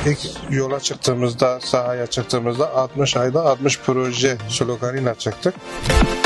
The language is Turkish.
İlk yola çıktığımızda, sahaya çıktığımızda 60 ayda 60 proje sloganıyla çıktık.